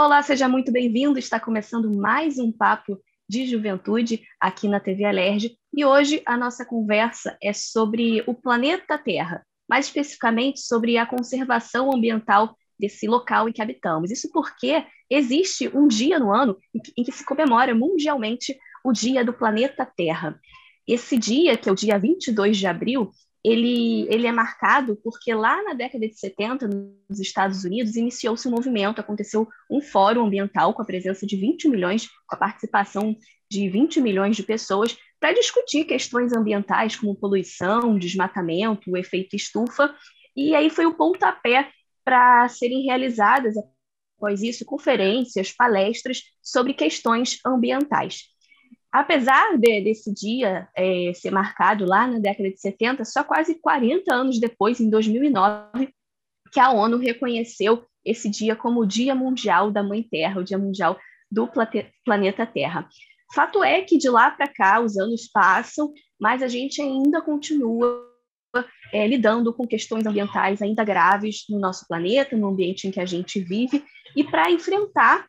Olá, seja muito bem-vindo. Está começando mais um Papo de Juventude aqui na TV Alerj. E hoje a nossa conversa é sobre o planeta Terra, mais especificamente sobre a conservação ambiental desse local em que habitamos. Isso porque existe um dia no ano em que se comemora mundialmente o Dia do Planeta Terra. Esse dia, que é o dia 22 de abril, ele é marcado porque lá na década de 70, nos Estados Unidos, iniciou-se um movimento, aconteceu um fórum ambiental com a presença de 20 milhões, com a participação de 20 milhões de pessoas, para discutir questões ambientais como poluição, desmatamento, o efeito estufa, e aí foi o pontapé para serem realizadas, após isso, conferências, palestras sobre questões ambientais. Apesar desse dia ser marcado lá na década de 70, só quase 40 anos depois, em 2009, que a ONU reconheceu esse dia como o Dia Mundial da Mãe Terra, o Dia Mundial do Planeta Terra. Fato é que de lá para cá os anos passam, mas a gente ainda continua lidando com questões ambientais ainda graves no nosso planeta, no ambiente em que a gente vive, e para enfrentar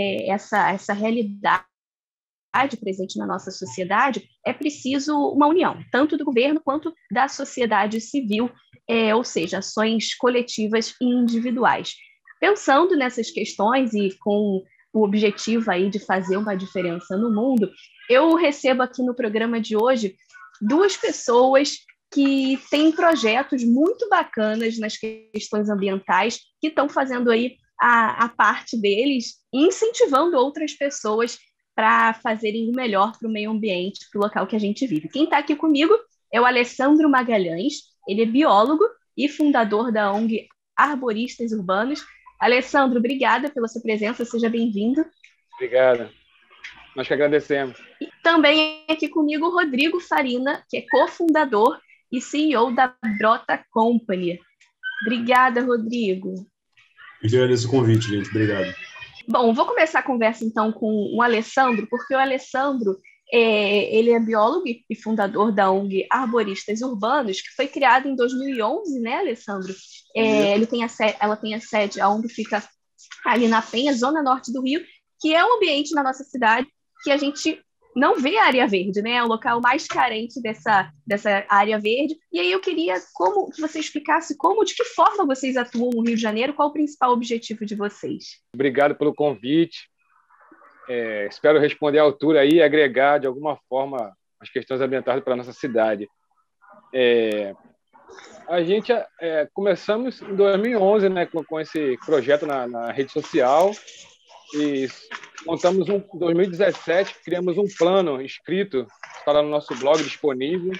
essa realidade presente na nossa sociedade, é preciso uma união, tanto do governo quanto da sociedade civil, ou seja, ações coletivas e individuais. Pensando nessas questões e com o objetivo aí de fazer uma diferença no mundo, eu recebo aqui no programa de hoje duas pessoas que têm projetos muito bacanas nas questões ambientais, que estão fazendo aí a parte deles e incentivando outras pessoas para fazerem o melhor para o meio ambiente, para o local que a gente vive. Quem está aqui comigo é o Alessandro Magalhães, ele é biólogo e fundador da ONG Arboristas Urbanos. Alessandro, obrigada pela sua presença, seja bem-vindo. Obrigado, nós que agradecemos. E também aqui comigo o Rodrigo Farina, que é cofundador e CEO da Brota Company. Obrigada, Rodrigo. Eu agradeço o convite, gente. Obrigado. Bom, vou começar a conversa então com o Alessandro, porque o Alessandro ele é biólogo e fundador da ONG Arboristas Urbanos, que foi criada em 2011, né, Alessandro? Ela tem a sede, a ONG fica ali na Penha, zona norte do Rio, que é um ambiente na nossa cidade que a gente não vê a área verde, né? É o local mais carente dessa área verde. E aí eu queria que você explicasse de que forma vocês atuam no Rio de Janeiro, qual o principal objetivo de vocês? Obrigado pelo convite. Espero responder à altura e agregar, de alguma forma, as questões ambientais para a nossa cidade. A gente começamos em 2011, né, com esse projeto na rede social e montamos em 2017, criamos um plano escrito, está no nosso blog disponível,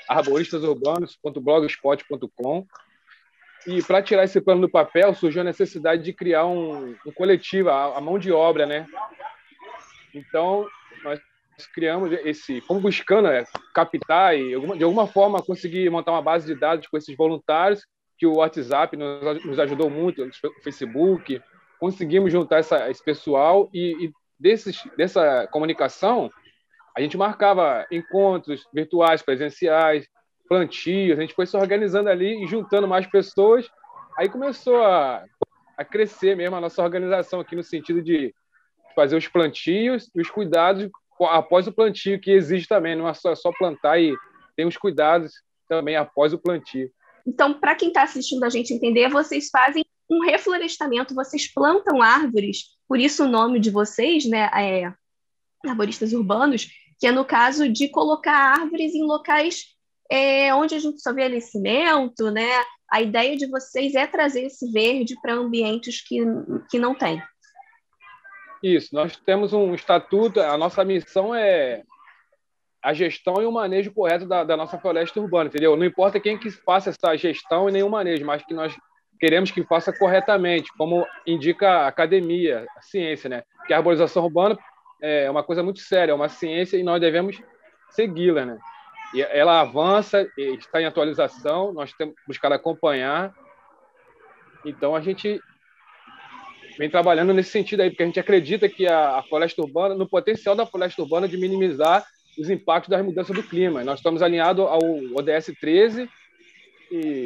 arboristasurbanos.blogspot.com. E para tirar esse plano do papel, surgiu a necessidade de criar um coletivo, a mão de obra, né? Então, nós criamos como buscando captar e, de alguma forma, conseguir montar uma base de dados com esses voluntários, que o WhatsApp nos ajudou muito, o Facebook. Conseguimos juntar esse pessoal e dessa comunicação, a gente marcava encontros virtuais, presenciais, plantios, a gente foi se organizando ali e juntando mais pessoas. Aí começou a crescer mesmo a nossa organização aqui, no sentido de fazer os plantios e os cuidados após o plantio, que existe também, não é só plantar, e tem os cuidados também após o plantio. Então, para quem está assistindo a gente entender, vocês fazem um reflorestamento, vocês plantam árvores, por isso o nome de vocês, né, Arboristas Urbanos, que é no caso de colocar árvores em locais onde a gente só vê ali cimento, né? A ideia de vocês é trazer esse verde para ambientes que não tem. Isso, nós temos um estatuto, a nossa missão é a gestão e o manejo correto da nossa floresta urbana, entendeu? Não importa quem que faça essa gestão e nem o manejo, mas que nós queremos que faça corretamente, como indica a academia, a ciência, né? Que a arborização urbana é uma coisa muito séria, é uma ciência e nós devemos segui-la, né? E ela avança, está em atualização, nós temos buscado acompanhar. Então, a gente vem trabalhando nesse sentido aí, porque a gente acredita que a floresta urbana, no potencial da floresta urbana de minimizar os impactos das mudanças do clima. Nós estamos alinhados ao ODS 13 e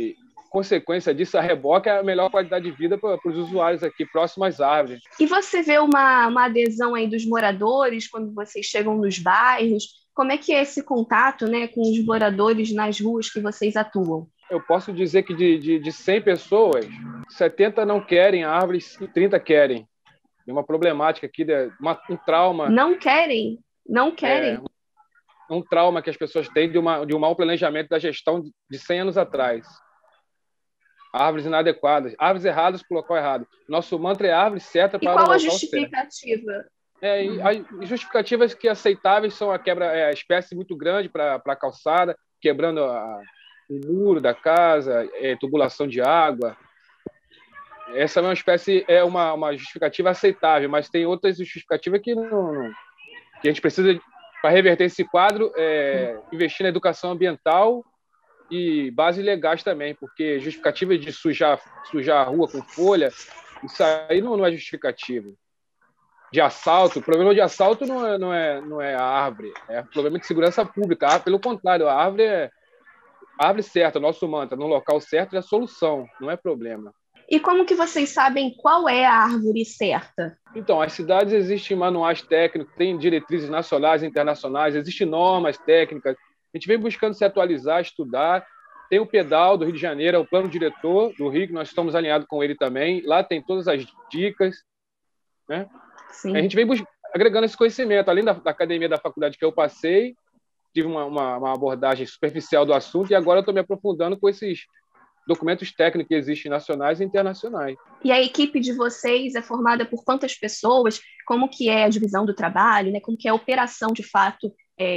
consequência disso, a reboque é a melhor qualidade de vida para os usuários aqui próximos às árvores. E você vê uma adesão aí dos moradores quando vocês chegam nos bairros? Como é que é esse contato, né, com os moradores nas ruas que vocês atuam? Eu posso dizer que de 100 pessoas, 70 não querem árvores e 30 querem. Tem uma problemática aqui, um trauma. Não querem? Não querem? Um trauma que as pessoas têm de um mau planejamento da gestão de 100 anos atrás. Árvores inadequadas, árvores erradas para o local errado. Nosso mantra é árvore certa para o local certo. E qual a justificativa? As justificativas que aceitáveis são a quebra, a espécie muito grande para a calçada, quebrando o muro da casa, tubulação de água. Essa é uma espécie, uma justificativa aceitável, mas tem outras justificativas que que a gente precisa, para reverter esse quadro, investir na educação ambiental e bases legais também, porque justificativa de sujar a rua com folha, isso aí não é justificativa. De assalto, o problema de assalto não é a árvore, é problema de segurança pública. Pelo contrário, a árvore é a árvore certa, nosso mantra, no local certo é a solução, não é problema. E como que vocês sabem qual é a árvore certa? Então, as cidades existem manuais técnicos, tem diretrizes nacionais e internacionais, existem normas técnicas. A gente vem buscando se atualizar, estudar. Tem o PEDAL do Rio de Janeiro, é o plano diretor do Rio, que nós estamos alinhados com ele também. Lá tem todas as dicas, né? Sim. A gente vem agregando esse conhecimento. Além da academia da faculdade que eu passei, tive uma abordagem superficial do assunto e agora eu estou me aprofundando com esses documentos técnicos que existem nacionais e internacionais. E a equipe de vocês é formada por quantas pessoas? Como que é a divisão do trabalho, né? Como que é a operação, de fato,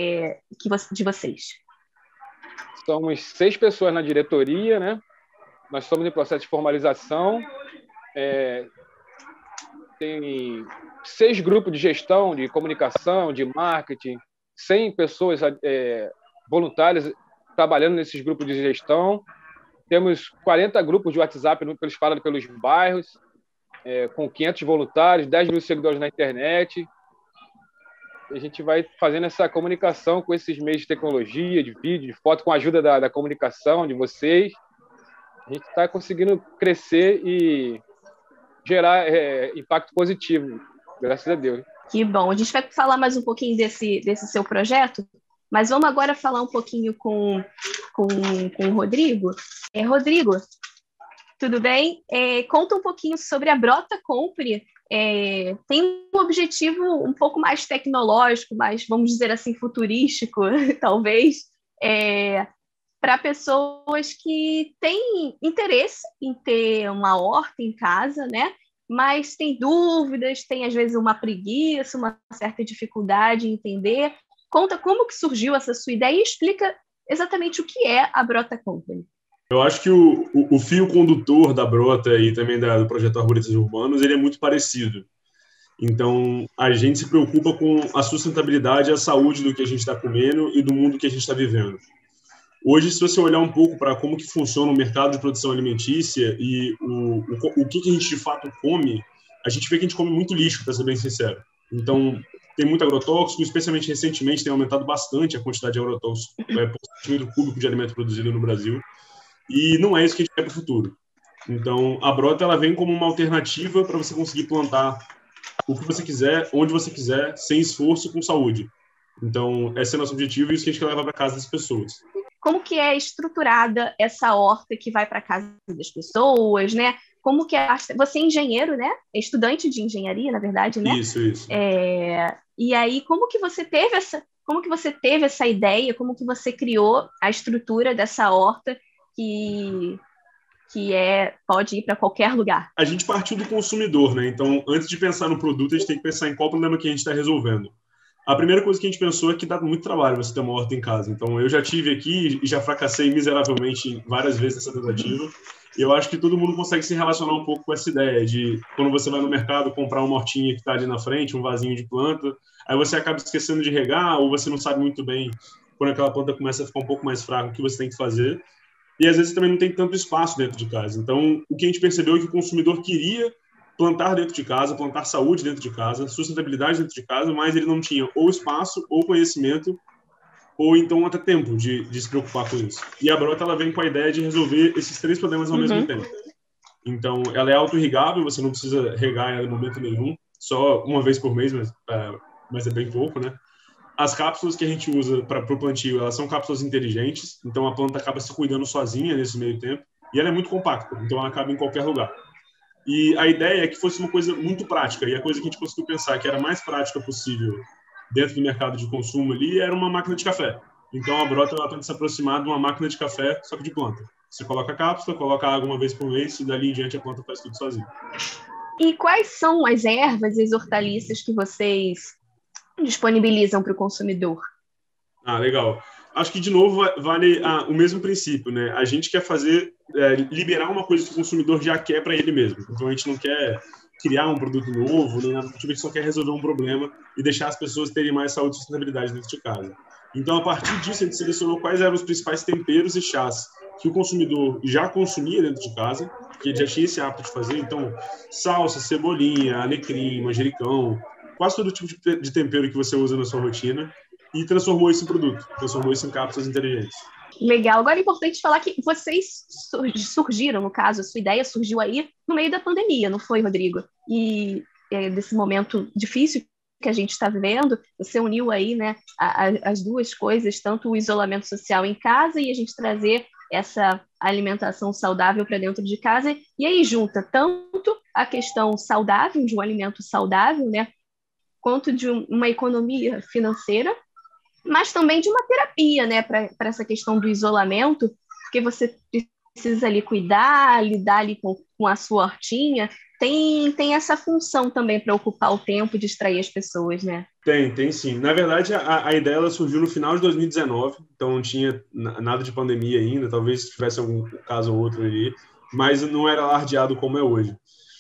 de vocês? Somos 6 pessoas na diretoria, né? Nós estamos em processo de formalização. Tem 6 grupos de gestão, de comunicação, de marketing, 100 pessoas voluntárias trabalhando nesses grupos de gestão. Temos 40 grupos de WhatsApp espalhados pelos bairros, com 500 voluntários, 10 mil seguidores na internet. A gente vai fazendo essa comunicação com esses meios de tecnologia, de vídeo, de foto, com a ajuda da comunicação de vocês. A gente está conseguindo crescer e gerar impacto positivo, graças a Deus. Que bom. A gente vai falar mais um pouquinho desse seu projeto, mas vamos agora falar um pouquinho com o Rodrigo. Rodrigo, tudo bem? Conta um pouquinho sobre a Brota Compre. Tem um objetivo um pouco mais tecnológico, mais, vamos dizer assim, futurístico, talvez, para pessoas que têm interesse em ter uma horta em casa, né? Mas tem dúvidas, tem às vezes uma preguiça, uma certa dificuldade em entender. Conta como que surgiu essa sua ideia e explica exatamente o que é a Brota Company. Eu acho que o fio condutor da Brota e também do projeto Arboretas Urbanos, ele é muito parecido. Então, a gente se preocupa com a sustentabilidade e a saúde do que a gente está comendo e do mundo que a gente está vivendo. Hoje, se você olhar um pouco para como que funciona o mercado de produção alimentícia e o que a gente de fato come, a gente vê que a gente come muito lixo, para ser bem sincero. Então, tem muito agrotóxico, especialmente recentemente tem aumentado bastante a quantidade de agrotóxicos por centímetro cúbico de alimento produzido no Brasil. E não é isso que a gente quer para o futuro. Então, a Brota ela vem como uma alternativa para você conseguir plantar o que você quiser, onde você quiser, sem esforço, com saúde. Então, esse é o nosso objetivo e isso que a gente quer levar para casa das pessoas. Como que é estruturada essa horta que vai para casa das pessoas, né? Como que você é engenheiro, né? É estudante de engenharia, na verdade, né? Isso. E aí, como que você teve essa ideia? Como que você criou a estrutura dessa horta que pode ir para qualquer lugar? A gente partiu do consumidor, né? Então, antes de pensar no produto, a gente tem que pensar em qual problema que a gente está resolvendo. A primeira coisa que a gente pensou é que dá muito trabalho você ter uma horta em casa. Então, eu já tive aqui e já fracassei miseravelmente várias vezes nessa tentativa. E eu acho que todo mundo consegue se relacionar um pouco com essa ideia de, quando você vai no mercado comprar uma hortinha que está ali na frente, um vasinho de planta, aí você acaba esquecendo de regar ou você não sabe muito bem, quando aquela planta começa a ficar um pouco mais fraca, o que você tem que fazer. E, às vezes, também não tem tanto espaço dentro de casa. Então, o que a gente percebeu é que o consumidor queria plantar dentro de casa, plantar saúde dentro de casa, sustentabilidade dentro de casa, mas ele não tinha ou espaço, ou conhecimento, ou então até tempo de se preocupar com isso. E a Brota, ela vem com a ideia de resolver esses 3 problemas ao mesmo tempo. Então, ela é autorregável, você não precisa regar ela em momento nenhum, só uma vez por mês, mas é bem pouco, né? As cápsulas que a gente usa para o plantio, elas são cápsulas inteligentes, então a planta acaba se cuidando sozinha nesse meio tempo, e ela é muito compacta, então ela cabe em qualquer lugar. E a ideia é que fosse uma coisa muito prática, e a coisa que a gente conseguiu pensar que era mais prática possível dentro do mercado de consumo ali era uma máquina de café. Então a Brota ela tenta se aproximar de uma máquina de café, só que de planta. Você coloca a cápsula, coloca água uma vez por mês, e dali em diante a planta faz tudo sozinha. E quais são as ervas e as hortaliças que vocês disponibilizam para o consumidor? Legal. Acho que, de novo, vale o mesmo princípio, né? A gente quer liberar uma coisa que o consumidor já quer para ele mesmo. Então, a gente não quer criar um produto novo, nem nada, a gente só quer resolver um problema e deixar as pessoas terem mais saúde e sustentabilidade dentro de casa. Então, a partir disso, a gente selecionou quais eram os principais temperos e chás que o consumidor já consumia dentro de casa, que ele já tinha esse hábito de fazer. Então, salsa, cebolinha, alecrim, manjericão, quase todo tipo de tempero que você usa na sua rotina, e transformou isso em produto, transformou isso em cápsulas inteligentes. Legal. Agora é importante falar que vocês surgiram, no caso, a sua ideia surgiu aí no meio da pandemia, não foi, Rodrigo? E desse momento difícil que a gente está vivendo, você uniu aí, né, as duas coisas, tanto o isolamento social em casa e a gente trazer essa alimentação saudável para dentro de casa, e aí junta tanto a questão saudável, de um alimento saudável, né, quanto de uma economia financeira, mas também de uma terapia, né, para essa questão do isolamento, porque você precisa ali cuidar, lidar ali com a sua hortinha, tem essa função também para ocupar o tempo e distrair as pessoas, né? Tem sim. Na verdade, a ideia ela surgiu no final de 2019, então não tinha nada de pandemia ainda, talvez tivesse algum caso ou outro ali, mas não era alardeado como é hoje.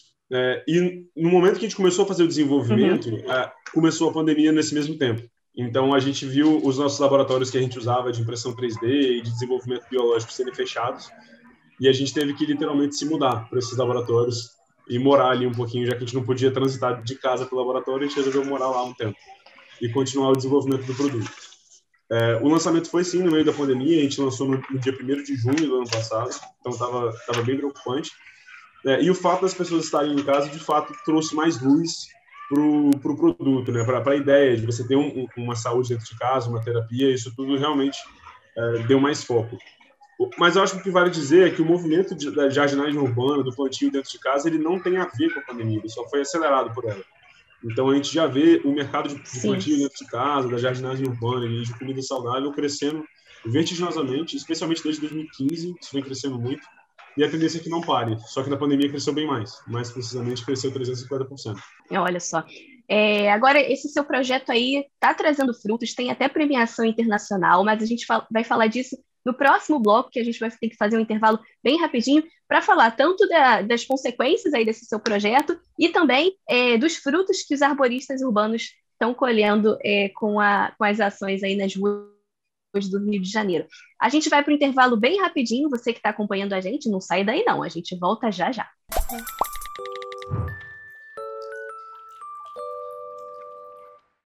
E no momento que a gente começou a fazer o desenvolvimento, começou a pandemia nesse mesmo tempo. Então, a gente viu os nossos laboratórios que a gente usava de impressão 3D e de desenvolvimento biológico serem fechados, e a gente teve que literalmente se mudar para esses laboratórios e morar ali um pouquinho, já que a gente não podia transitar de casa para o laboratório, a gente resolveu morar lá um tempo e continuar o desenvolvimento do produto. O lançamento foi, sim, no meio da pandemia, a gente lançou no dia 1º de junho do ano passado, então estava bem preocupante. E o fato das pessoas estarem em casa, de fato, trouxe mais luz para o produto, né? Para a ideia de você ter uma saúde dentro de casa, uma terapia, isso tudo realmente deu mais foco. Mas eu acho que o que vale dizer é que o movimento da jardinagem urbana, do plantio dentro de casa, ele não tem a ver com a pandemia, ele só foi acelerado por ela. Então, a gente já vê o mercado de plantio dentro de casa, da jardinagem urbana e de comida saudável crescendo vertiginosamente, especialmente desde 2015, isso vem crescendo muito. E a tendência é que não pare, só que na pandemia cresceu bem mais precisamente cresceu 350%. Olha só, agora esse seu projeto aí está trazendo frutos, tem até premiação internacional, mas a gente vai falar disso no próximo bloco, que a gente vai ter que fazer um intervalo bem rapidinho para falar tanto das consequências aí desse seu projeto e também dos frutos que os arboristas urbanos estão colhendo com as ações aí nas ruas do Rio de Janeiro. A gente vai para o intervalo bem rapidinho, você que está acompanhando a gente, não sai daí não, a gente volta já já.